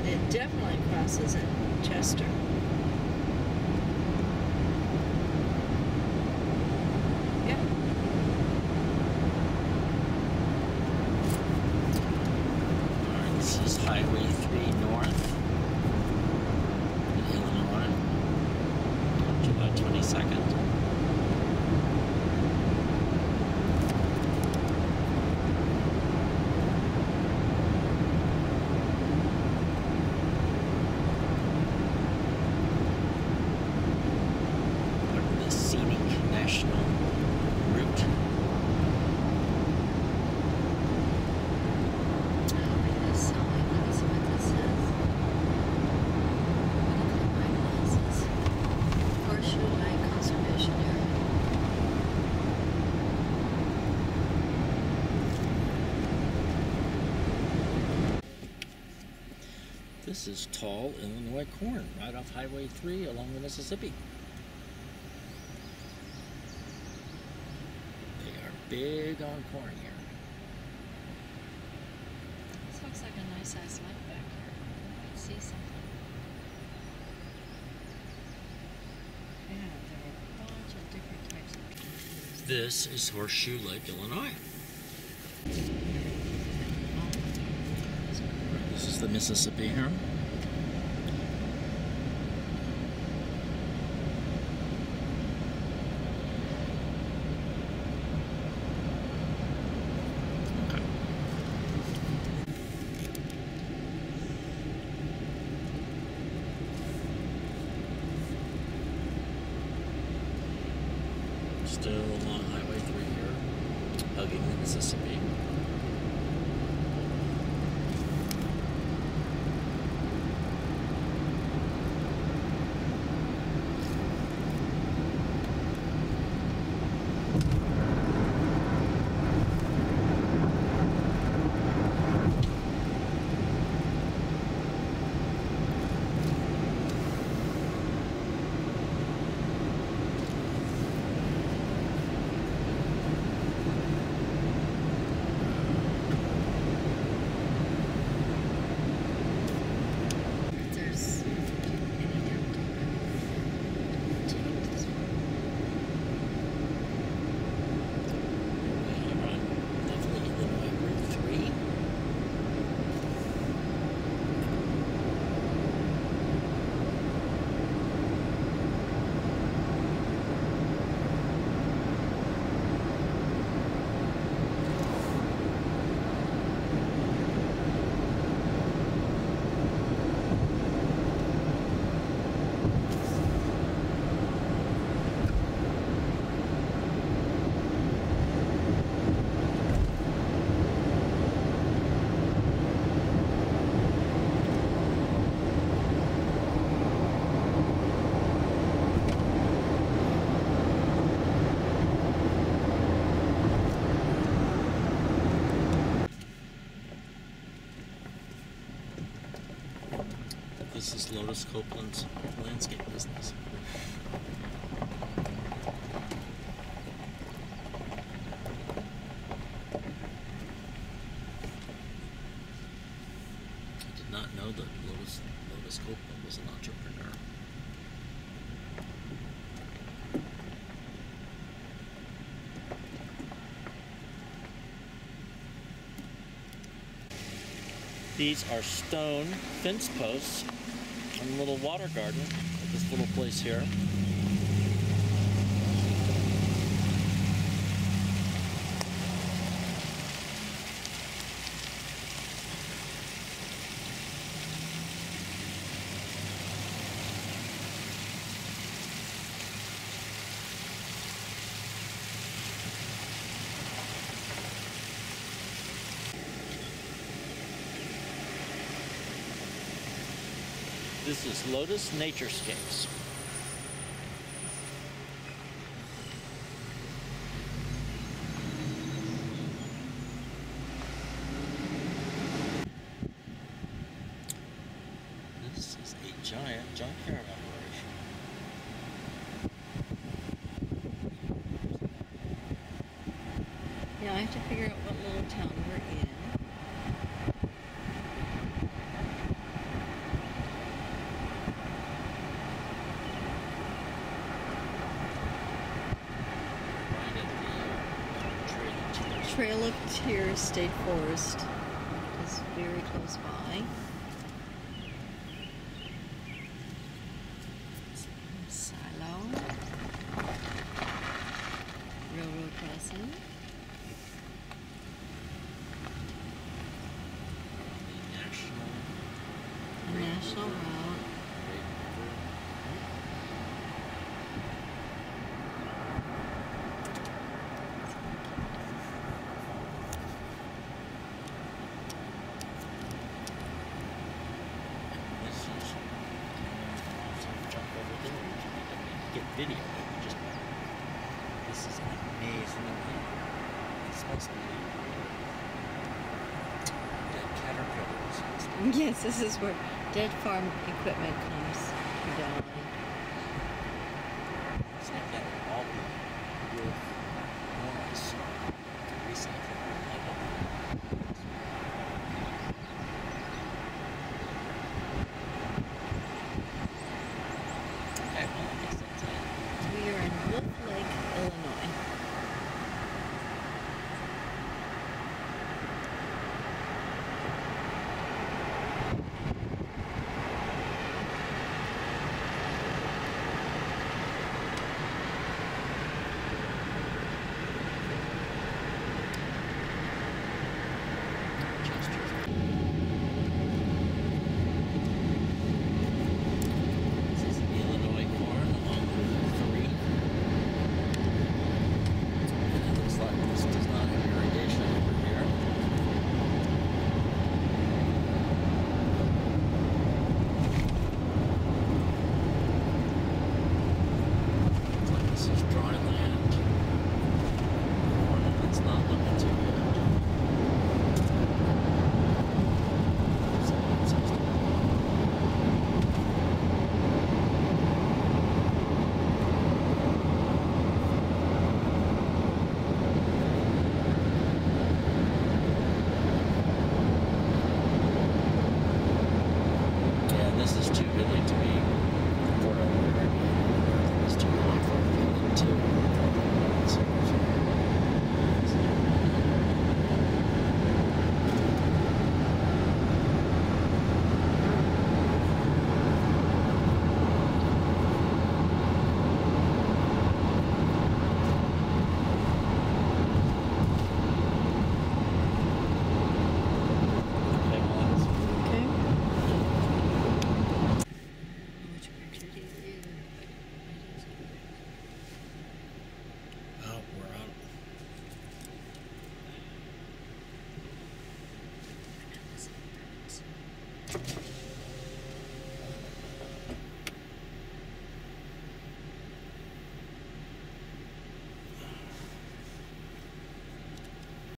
It definitely crosses at Chester. Yep. Alright, this is Highway 3 North in Illinois, July 22nd. National route. Oh, look at this sign. Let me see what this says. Look at my glasses. Horseshoe Lake Conservation Area. This is tall Illinois corn right off Highway 3 along the Mississippi. Big on corn here. This looks like a nice size lake back here. I might see something. Yeah, there are a bunch of different types of trees. This is Horseshoe Lake, Illinois. This is the Mississippi here. Still along Highway 3 here, hugging the Mississippi. This is Lotus Copeland's landscape business. I did not know that Lotus Copeland was an entrepreneur. These are stone fence posts and a little water garden at this little place here. This is Lotus Naturescapes. This is a giant junkyard operation. Yeah, I have to figure out what little town we're in. Frontier State Forest is very close by. Silo. Railroad crossing. National route. Get video. Just this is amazing. It's supposed to be dead caterpillars. Yes, this is where dead farm equipment comes down.